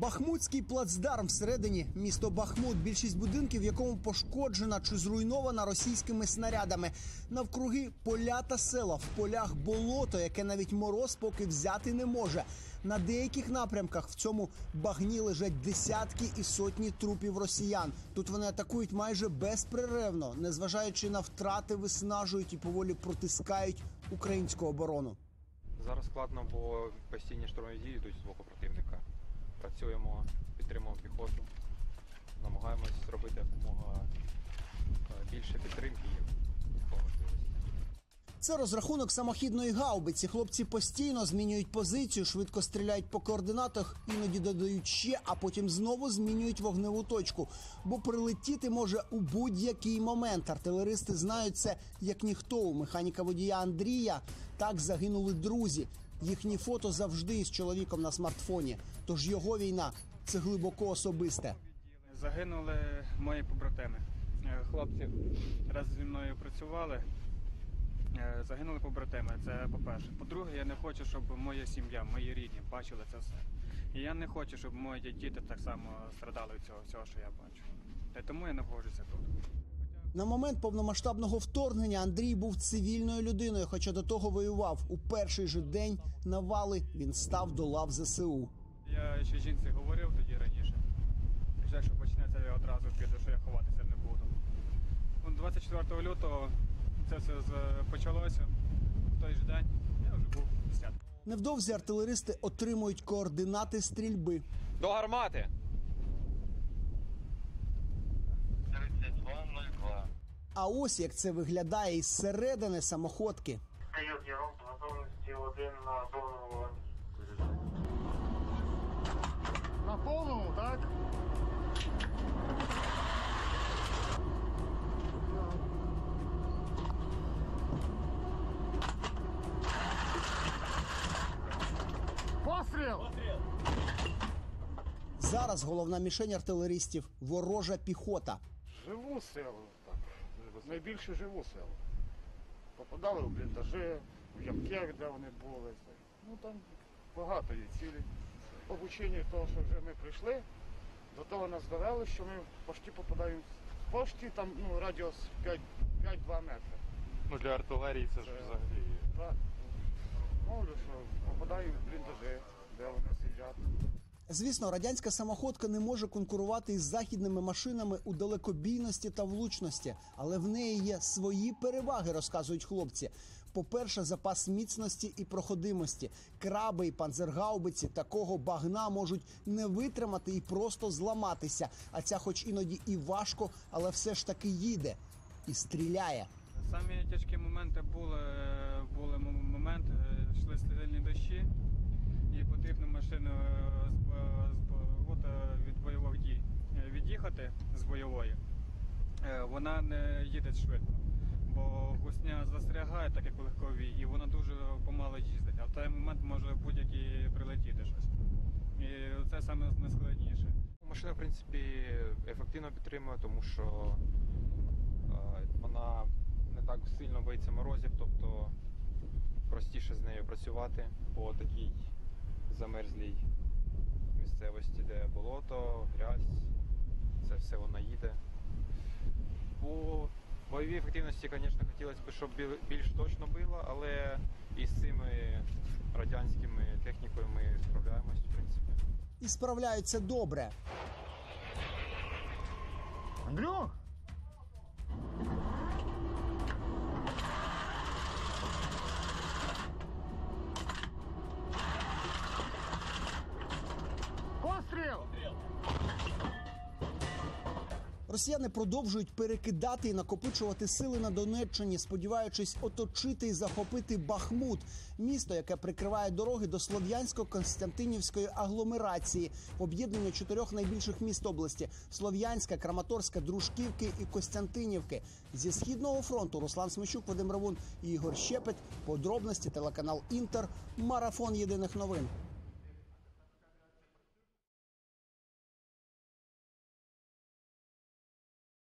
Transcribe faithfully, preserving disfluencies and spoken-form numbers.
Бахмутський плацдарм всередині місто Бахмут. Більшість будинків, в якому пошкоджена чи зруйнована російськими снарядами. Навкруги поля та села, в полях болото, яке навіть мороз поки взяти не може. На деяких напрямках в цьому багні лежать десятки і сотні трупів росіян. Тут вони атакують майже безперервно, незважаючи на втрати, виснажують і поволі протискають українську оборону. Зараз складно, бо постійні штурмові дії йдуть з боку противника. Працюємо, підтримуємо піхоту, намагаємось зробити якомога більше підтримки їм по можливості. Це розрахунок самохідної гаубиці. Хлопці постійно змінюють позицію, швидко стріляють по координатах, іноді додають ще, а потім знову змінюють вогневу точку. Бо прилетіти може у будь-який момент. Артилеристи знають це як ніхто. У механіка-водія Андрія так загинули друзі. Їхні фото завжди із чоловіком на смартфоні. Тож його війна – це глибоко особисте. Загинули мої побратими. Хлопці раз зі мною працювали. Загинули побратими, це по-перше. По-друге, я не хочу, щоб моя сім'я, мої рідні бачили це все. І я не хочу, щоб мої діти так само страдали від цього всього, що я бачу. І тому я знаходжуся тут. На момент повномасштабного вторгнення Андрій був цивільною людиною, хоча до того воював. У перший же день навали він став до лав зе се у. Я ще жінці говорив тоді раніше, що якщо почнеться, я одразу піду, що я ховатися не буду. двадцять четвертого лютого це все почалося. В той же день я вже був десятий. Невдовзі артилеристи отримують координати стрільби. До гармати! тридцять два нуль два. А ось як це виглядає із середини самоходки. Кайот Яром, готовності один на повному вогні. На повному, так? Постріл! Зараз головна мішень артилеристів – ворожа піхота. Живу село, так. Найбільше живу село. Попадали в бліндажі, в ямки, де вони були. Ну там багато є цілі. Обучення того, що вже ми прийшли, до того нас довели, що ми почти попадаємо, почти там ну, радіус п'ять-два метри. Ну для артилерії це ж взагалі. Так. Мовлю, що попадаємо в бліндажі, де вони сидять. Звісно, радянська самоходка не може конкурувати із західними машинами у далекобійності та влучності. Але в неї є свої переваги, розказують хлопці. По-перше, запас міцності і проходимості. Краби і панцергаубиці такого багна можуть не витримати і просто зламатися. А ця хоч іноді і важко, але все ж таки їде і стріляє. Самі тяжкі моменти були, були моменти, йшли сильні дощі. І потрібно машину з, з, от, від бойових дій від'їхати з бойової. Вона не їде швидко, бо гусня застрягає, так як у легковій, і вона дуже помало їздить. А в той момент може будь-який прилетіти щось. І це саме найскладніше. Машина, в принципі, ефективно підтримує, тому що вона не так сильно боїться морозів, тобто простіше з нею працювати по такій замерзлій місцевості, де болото, грязь, це все вона їде. По бойовій ефективності, звісно, хотілося б, щоб більш точно було, але із цими радянськими технікою ми справляємось, в принципі. І справляються добре. Андрюх! Постріл! Росіяни продовжують перекидати і накопичувати сили на Донеччині, сподіваючись оточити і захопити Бахмут – місто, яке прикриває дороги до Слов'янсько-Константинівської агломерації, об'єднання чотирьох найбільших міст області – Слов'янська, Краматорська, Дружківки і Костянтинівки. Зі Східного фронту Руслан Смещук, Вадим Равун і Ігор Щепет. Подробності телеканал Інтер. Марафон єдиних новин.